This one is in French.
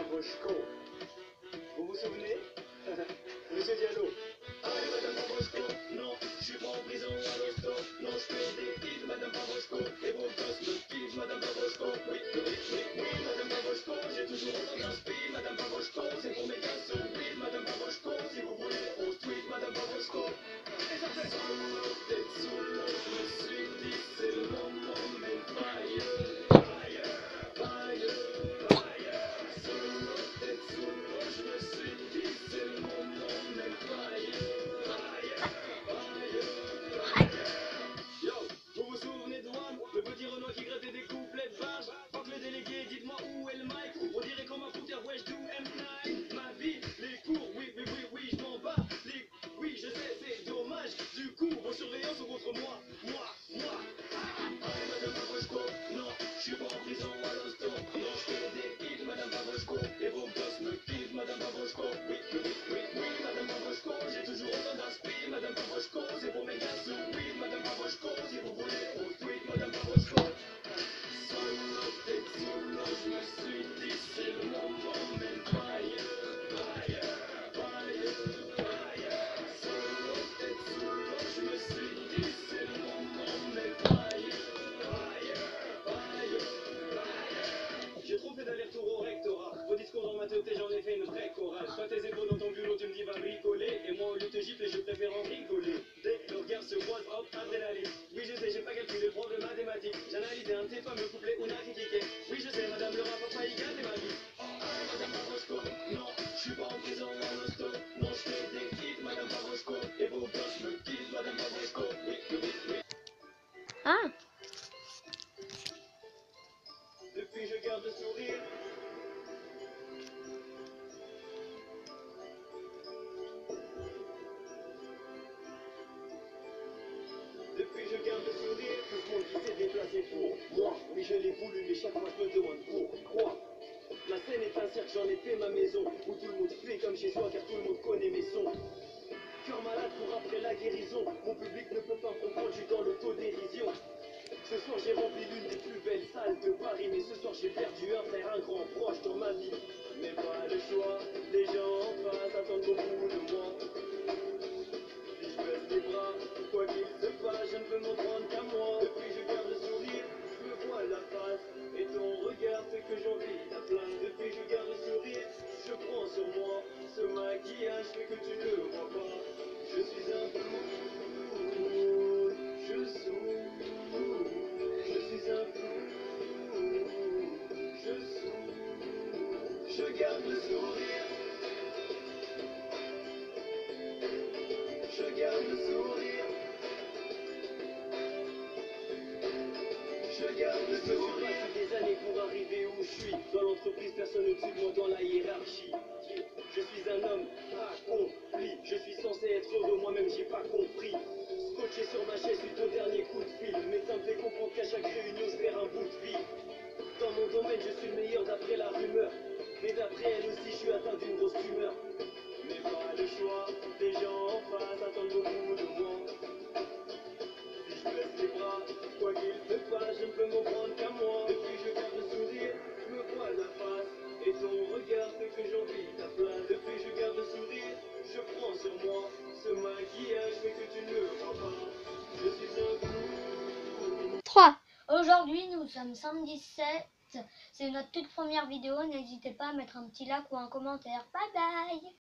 Pavoshko. Vous vous souvenez? Monsieur Diallo. Allez, Madame Pavoshko, non, je suis pas en prison à l'hosto. Non, je fais des hits, Madame Pavoshko. Et vos gosses me kiffent, Madame Pavoshko. Oui, oui, oui, oui, Madame Pavoshko. J'ai toujours autant d'inspi, Madame Pavoshko. C'est pour mes gars sous vide, Madame Pavoshko. Si vous voulez, on tweet, Madame Pavoshko. Et ça fait solo, tête sous l'eau. Je me suis dit, c'est le moment, mais fire, fire, fire, fire. Solo, tête sous l'eau. Je me suis dit, c'est le moment, mais fire, fire, fire, fire. Yo, vous vous souvenez de Wam, le petit Renoir qui grattait des couplets de barge. Fuck le délégué, dites-moi où est le mic. On dirait comme un fouteur, ouais, je do M9. Ma vie, les cours, oui, oui, oui, oui, je m'en bats. Les... Oui, je sais, c'est dommage. Du coup, vos surveillants sont contre moi. Moi. Allez, Madame Pavoshko, non, je suis pas en prison à l'hosto. Non, je fais des hits, Madame Pavoshko. Et vos gosses me kiffent, Madame Pavoshko. Oui, oui, oui, oui, oui, Madame Pavoshko. J'ai toujours autant d'inspi, Madame Pavoshko. C'est pour mes gars sous weed, Madame Pavoshko. Si vous voulez, on tweet, Madame Pavoshko. Solo, tête sous l'eau, je me suis dit, c'est le moment, mais fire, fire, fire, fire. Solo, tête sous l'eau, je me suis dit, c'est le moment, mais fire, fire, fire, fire. J'ai trop fait d'aller-retour au rectorat. Vos discours dans ma tête, j'en ai fait une vraie chorale. Toi, tes épaules dans ton bulot, tu me dis va bricoler. Et moi, au lieu de te gifler, je préfère en rigoler. Dès que le regard se croise, hop, adrénaline. Oui, je sais, j'ai pas calculé le problème mathématique. J'analysais un de tes fameux couplets Una qui kickait. Oui, je sais, madame, le rap a failli gâter ma vie. Allez, Madame Pavoshko, non, je suis pas en prison à l'hosto. Non, je fais des hits, Madame Pavoshko. Et vos gosses me kiffent, Madame Pavoshko. Oui, oui, oui, oui. Ah, Depuis, je garde le sourire. Depuis je garde le sourire, tout le monde qui s'est déplacé pour moi. Oui je l'ai voulu mais chaque fois je me demande pourquoi. La scène est un cercle, j'en ai fait ma maison. Où tout le monde fait comme chez soi car tout le monde connaît mes sons. Cœur malade pour après la guérison. Mon public ne peut pas comprendre, je suis dans l'autodérision. Ce soir j'ai rempli l'une des plus belles salles de Paris. Mais ce soir j'ai perdu un frère, un grand proche dans ma vie. Mais pas le choix, les gens en face attendent beaucoup de moi. Si je baisse les bras, quoi qu'il se passe, je ne peux m'en prendre qu'à moi. Depuis je garde le sourire, je me vois la face. Et ton regard fait que j'envie la place. Depuis je garde le sourire, je prends sur moi. Ce maquillage fait que tu ne vois pas. Je suis un clown, je souffre. Je suis un clown, je souffre. Je garde le sourire. Je garde le sourire. Je garde le sourire. J'ai passé des années pour arriver où je suis. Dans l'entreprise, personne au-dessus de moi dans la hiérarchie. Je suis un homme accompli. Je suis censé être heureux, moi-même j'ai pas compris. Scotché sur ma chaise suite au dernier coup de fil. Mais ça me fait comprendre qu'à chaque réunion je perds un bout de vie. Dans mon domaine, je suis le meilleur d'après la rumeur. Mais d'après elle aussi, je suis atteint d'une grosse tumeur. Mais pas le choix, les gens en face attendent beaucoup de moi. Si je baisse les bras, quoi qu'il se passe, je ne peux m'en prendre qu'à moi. Depuis je garde le sourire, je me vois la face. Et ton regard fait que j'envie ta place. Depuis je garde le sourire, je prends sur moi. Ce maquillage fait que tu ne le vois pas. Je suis un clown. 3. Aujourd'hui, nous sommes samedi 7. C'est notre toute première vidéo. N'hésitez pas à mettre un petit like ou un commentaire. Bye bye.